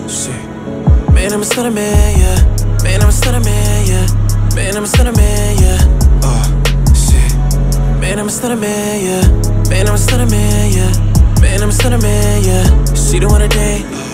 shit. Man, I'm a stunner man, yeah. Man, I'm a stunner man, yeah. Man, I'm a stunner man, yeah. Shit. Man, I'm a stunner man, yeah. Man, I'm a stunner man, yeah. Man, I'm a stunner man, yeah. She don't wanna date.